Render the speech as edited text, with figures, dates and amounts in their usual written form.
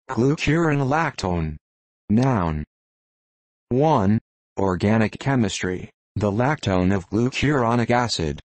Glucuronolactone. Noun. 1. Organic chemistry. The lactone of glucuronic acid.